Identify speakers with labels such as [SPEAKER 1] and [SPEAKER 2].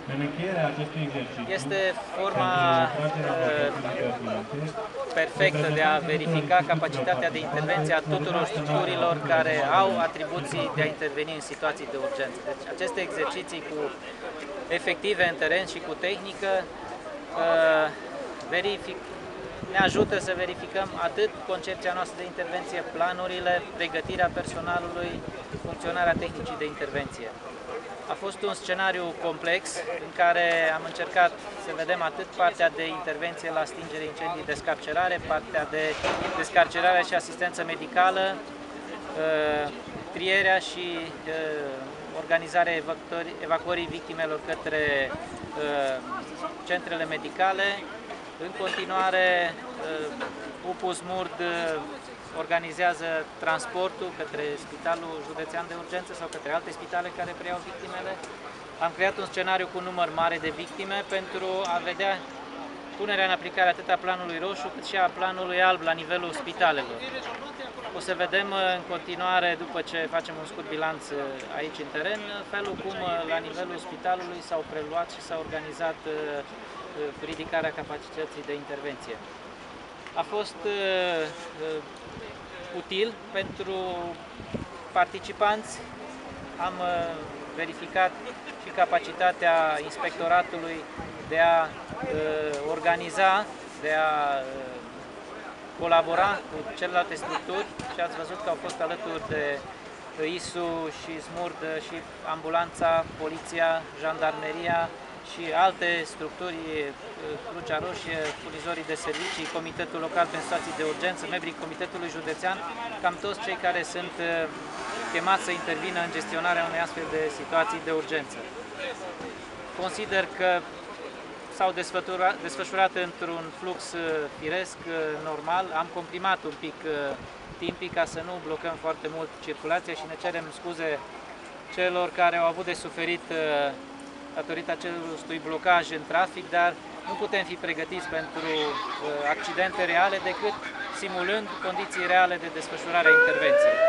[SPEAKER 1] În încheierea acestui exercițiu,
[SPEAKER 2] este forma perfectă de a verifica capacitatea de intervenție a tuturor structurilor care au atribuții de a interveni în situații de urgență. Deci aceste exerciții cu efective în teren și cu tehnică ne ajută să verificăm atât concepția noastră de intervenție, planurile, pregătirea personalului, funcționarea tehnicii de intervenție. A fost un scenariu complex în care am încercat să vedem atât partea de intervenție la stingere incendii, descarcerare, partea de descarcerare și asistență medicală, trierea și organizarea evacuării victimelor către centrele medicale. În continuare, UPUS Murd organizează transportul către Spitalul Județean de Urgență sau către alte spitale care preiau victimele. Am creat un scenariu cu un număr mare de victime pentru a vedea punerea în aplicare atât a planului roșu cât și a planului alb la nivelul spitalelor. O să vedem în continuare, după ce facem un scurt bilanț aici în teren, felul cum la nivelul spitalului s-au preluat și s-a organizat ridicarea capacității de intervenție. A fost util pentru participanți. Am verificat și capacitatea inspectoratului de a organiza, de a colabora cu celelalte structuri și ați văzut că au fost alături de ISU și SMURD și ambulanța, poliția, jandarmeria și alte structuri, Crucea Roșie, furnizorii de servicii, Comitetul Local pentru Situații de Urgență, membrii Comitetului Județean, cam toți cei care sunt chemați să intervină în gestionarea unei astfel de situații de urgență. Consider că s-au desfășurat într-un flux firesc, normal. Am comprimat un pic timpii ca să nu blocăm foarte mult circulația și ne cerem scuze celor care au avut de suferit datorită acestui blocaj în trafic, dar nu putem fi pregătiți pentru accidente reale decât simulând condiții reale de desfășurare a intervenției.